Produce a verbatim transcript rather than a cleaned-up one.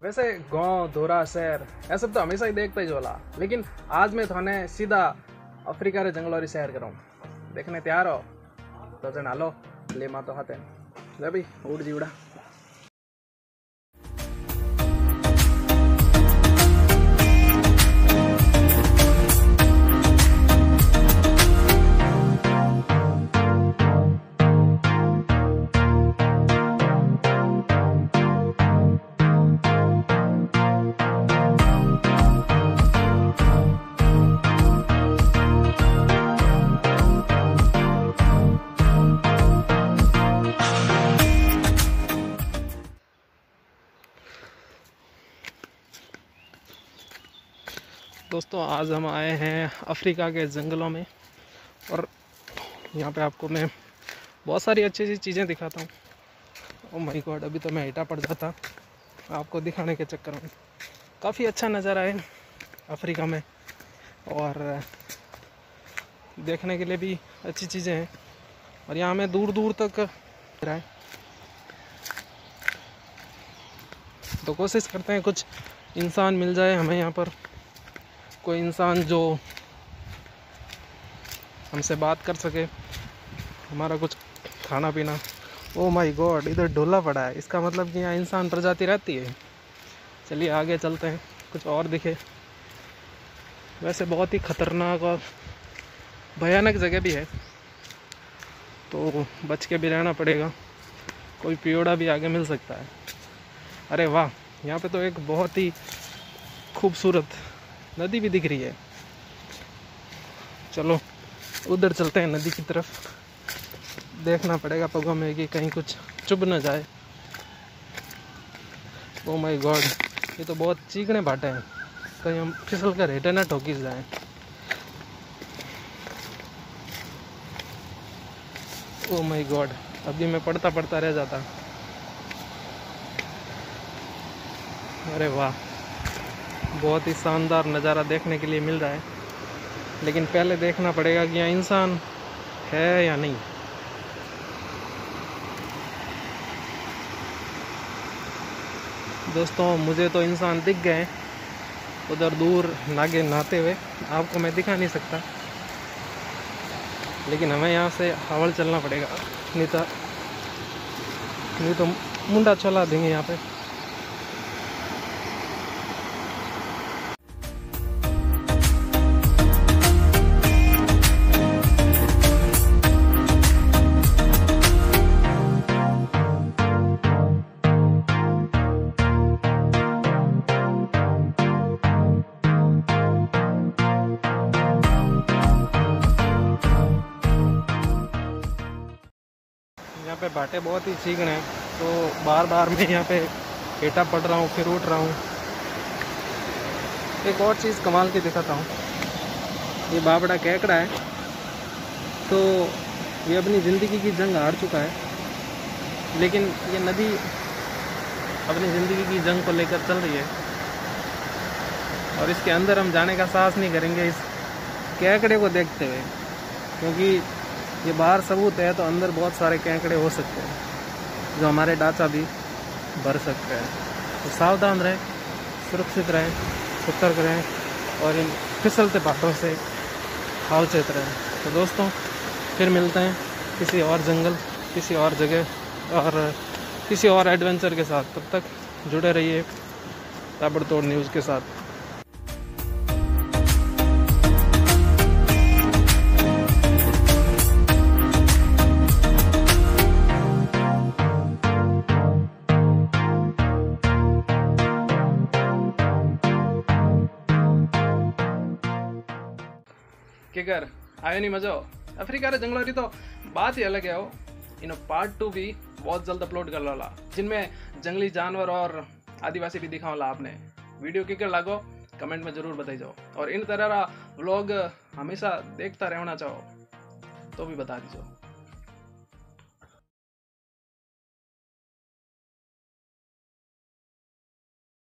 वैसे गांव धोरा शहर ये सब तो हमेशा ही देखता ही जोला, लेकिन आज मैं थाने सीधा अफ्रीका रे जंगलों री शहर करूँ देखने तैयार हो तो जन हालो ले मा तो हाथे ले भाई उड़ जी उड़ा। दोस्तों आज हम आए हैं अफ्रीका के जंगलों में और यहाँ पे आपको मैं बहुत सारी अच्छी अच्छी चीज़ें दिखाता हूँ। ओह माय गॉड, अभी तो मैं हिटा पड़ जाता आपको दिखाने के चक्कर में। काफ़ी अच्छा नज़ारा है अफ्रीका में और देखने के लिए भी अच्छी चीज़ें हैं और यहाँ में दूर दूर तक रहा है, तो कोशिश करते हैं कुछ इंसान मिल जाए हमें यहाँ पर, कोई इंसान जो हमसे बात कर सके, हमारा कुछ खाना पीना। ओह माय गॉड, इधर ढोला पड़ा है, इसका मतलब कि यहाँ इंसान प्रजाति रहती है। चलिए आगे चलते हैं, कुछ और दिखे। वैसे बहुत ही खतरनाक और भयानक जगह भी है, तो बच के भी रहना पड़ेगा, कोई पियोड़ा भी आगे मिल सकता है। अरे वाह, यहाँ पे तो एक बहुत ही खूबसूरत नदी भी दिख रही है। चलो उधर चलते हैं नदी की तरफ, देखना पड़ेगा पगों में कि कहीं कुछ चुभ न जाए। ओह माय गॉड, ये तो बहुत चीकने भाटे हैं, कहीं हम फिसल कर हेटे ना ठोकी जाए। ओह माय गॉड, अभी मैं पढ़ता पढ़ता रह जाता। अरे वाह, बहुत ही शानदार नज़ारा देखने के लिए मिल रहा है, लेकिन पहले देखना पड़ेगा कि यहाँ इंसान है या नहीं। दोस्तों मुझे तो इंसान दिख गए उधर दूर नागे नहाते हुए, आपको मैं दिखा नहीं सकता, लेकिन हमें यहाँ से हवल चलना पड़ेगा, नहीं तो नहीं तो मुंडा चला देंगे यहाँ पे। यहाँ पे भाटे बहुत ही चीकने हैं, तो बार बार मैं यहाँ पे हेटा पड़ रहा हूँ फिर उठ रहा हूँ। एक और चीज़ कमाल की दिखाता हूँ, ये बाबड़ा केकड़ा है, तो ये अपनी ज़िंदगी की जंग हार चुका है, लेकिन ये नदी अपनी ज़िंदगी की जंग को लेकर चल रही है और इसके अंदर हम जाने का साहस नहीं करेंगे इस केकड़े को देखते हुए, क्योंकि ये बाहर सबूत है तो अंदर बहुत सारे केकड़े हो सकते हैं जो हमारे डाचा भी भर सकते हैं। तो सावधान रहें, सुरक्षित रहें, सतर्क रहें और इन फिसलते पहाड़ों से सावचेत रहें। तो दोस्तों फिर मिलते हैं किसी और जंगल, किसी और जगह और किसी और एडवेंचर के साथ। तब तक जुड़े रहिए ताबड़तोड़ न्यूज़ के साथ। केकर आयो नहीं मजा अफ्रीका रे जंगलों री तो बात ही अलग है। हो इन पार्ट टू भी बहुत जल्द अपलोड कर ला, जिनमें जंगली जानवर और आदिवासी भी दिखावला। आपने वीडियो केकर लागो कमेंट में जरूर बताई जाओ, और इन तरह व्लॉग हमेशा देखता रहना चाहो तो भी बता दीजिए।